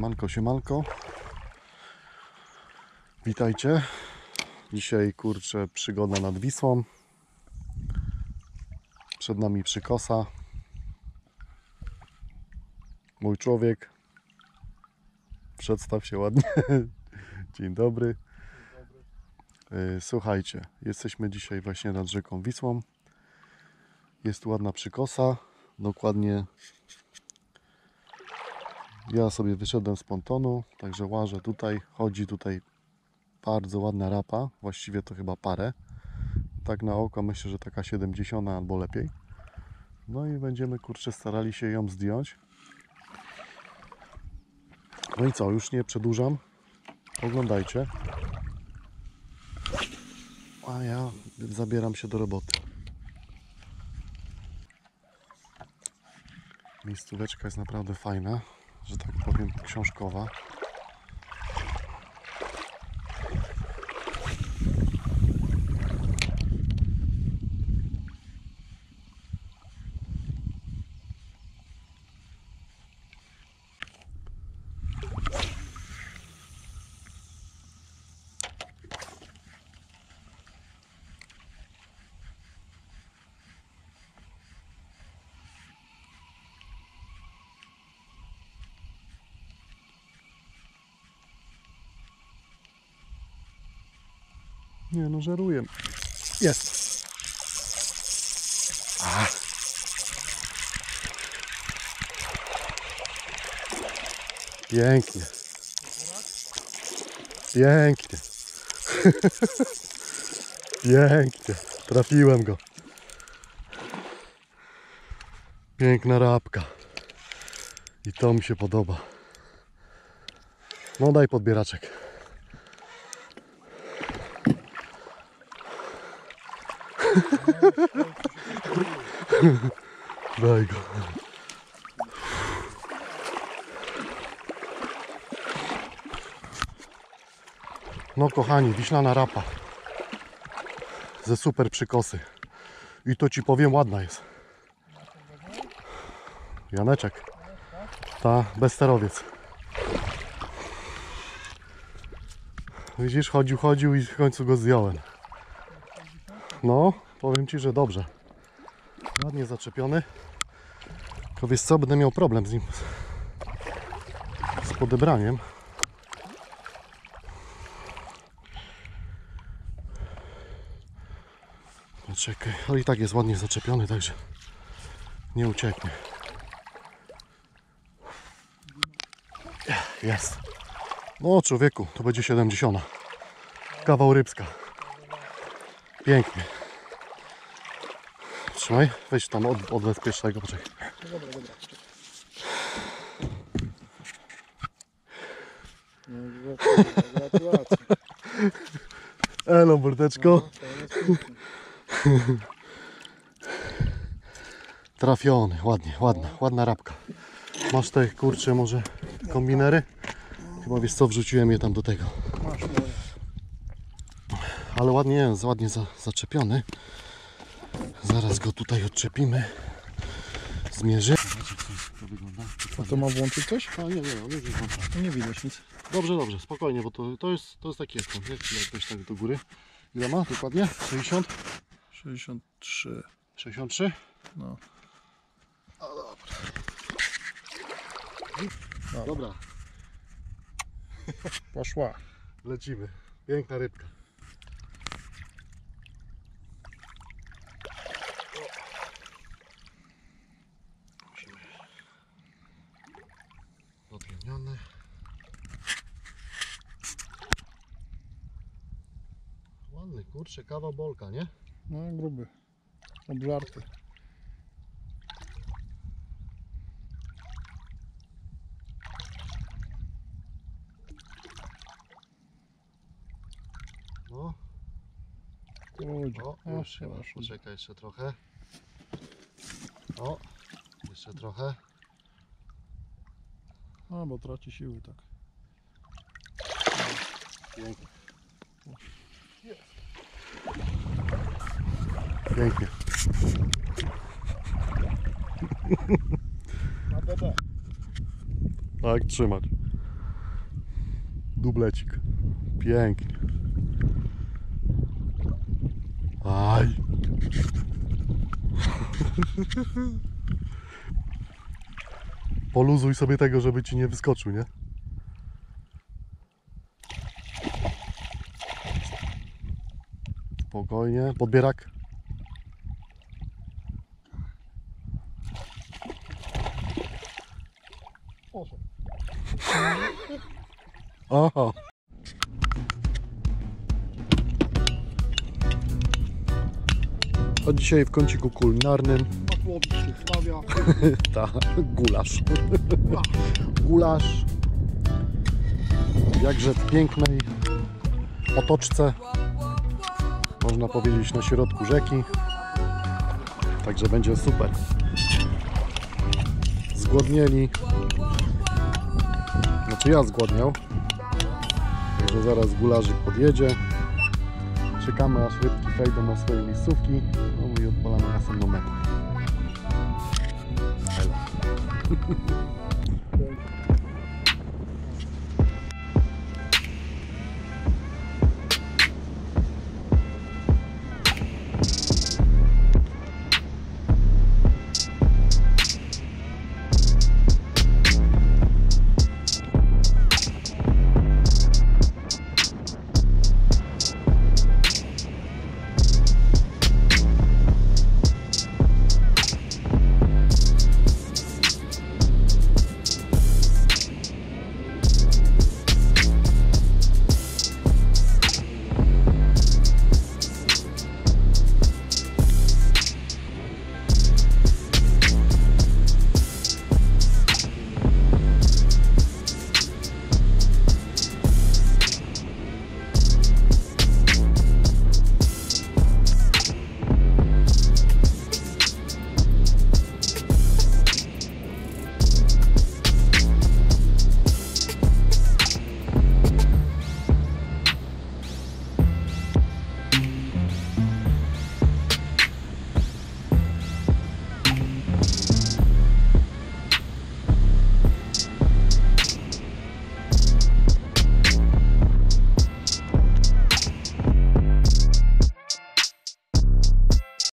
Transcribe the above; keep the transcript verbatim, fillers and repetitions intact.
Siemanko, siemanko. Witajcie. Dzisiaj, kurczę, przygoda nad Wisłą. Przed nami przykosa. Mój człowiek. Przedstaw się ładnie. Dzień dobry. Słuchajcie, jesteśmy dzisiaj właśnie nad rzeką Wisłą. Jest tu ładna przykosa. Dokładnie ja sobie wyszedłem z pontonu, także łażę tutaj. Chodzi tutaj bardzo ładna rapa, właściwie to chyba parę. Tak na oko myślę, że taka siedemdziesiąt albo lepiej. No i będziemy, kurczę, starali się ją zdjąć. No i co, już nie przedłużam. Oglądajcie. A ja zabieram się do roboty. Miejscóweczka jest naprawdę fajna, że tak powiem, książkowa. Nie no, żeruję. Jest. A. Pięknie. Pięknie. Pięknie. Trafiłem go. Piękna rabka. I to mi się podoba. No daj podbieraczek. Daj go. No kochani, wiślana rapa ze super przykosy. I to ci powiem, ładna jest. Janeczek. Ta, bezsterowiec. Widzisz, chodził, chodził i w końcu go zdjąłem. No, powiem ci, że dobrze. Ładnie zaczepiony. Tylko wiesz co, będę miał problem z nim. Z podebraniem. Poczekaj, ale i tak jest ładnie zaczepiony, także nie ucieknie. Jest. No człowieku, to będzie siedemdziesiąt. Kawał rybska. Pięknie. Trzymaj, weź tam od, odbezpiecz tego, poczekaj. Dobra, dobra. No, gratulacje. Elo, burdeczko. Trafiony, ładnie, ładna, ładna rabka. Masz te, kurcze, może kombinery? Chyba wiesz co, wrzuciłem je tam do tego. Masz, ale ładnie jest, ładnie za, zaczepiony. Zaraz go tutaj odczepimy. Zmierzy. A to ma włączyć coś? A nie, nie, nie, nie, No nie widać nic. Dobrze, dobrze, spokojnie, bo to, to jest to jest taki ekran. Weź tak do góry. Ile ma dokładnie? sześćdziesiąt? sześćdziesiąt trzy. sześćdziesiąt trzy? No. A dobra. Dobra, Poszła. lecimy. Piękna rybka. Odmienione. Ładny, kurczę, kawał bolka, nie? No gruby. Obżarty. No. Ludzie. O, O, już chyba. proszę. Poczekaj jeszcze trochę. O, jeszcze trochę. A, bo traci siły, tak. Pięknie. Pięknie. Na D D. Tak, trzymać. dublecik. Pięknie. Aj. Poluzuj sobie tego, żeby ci nie wyskoczył, nie? Spokojnie. Podbierak. Poszedł. Aha. A dzisiaj w kąciku kulinarnym Makłowicz się stawia. ta gulasz. Gulasz w jakże pięknej otoczce, można powiedzieć na środku rzeki, także będzie super. Zgłodnieli, znaczy ja zgłodniał, także zaraz gularzyk podjedzie, czekamy aż rybki wejdą na swoje miejscówki, no i odpalamy następną metę. Elo.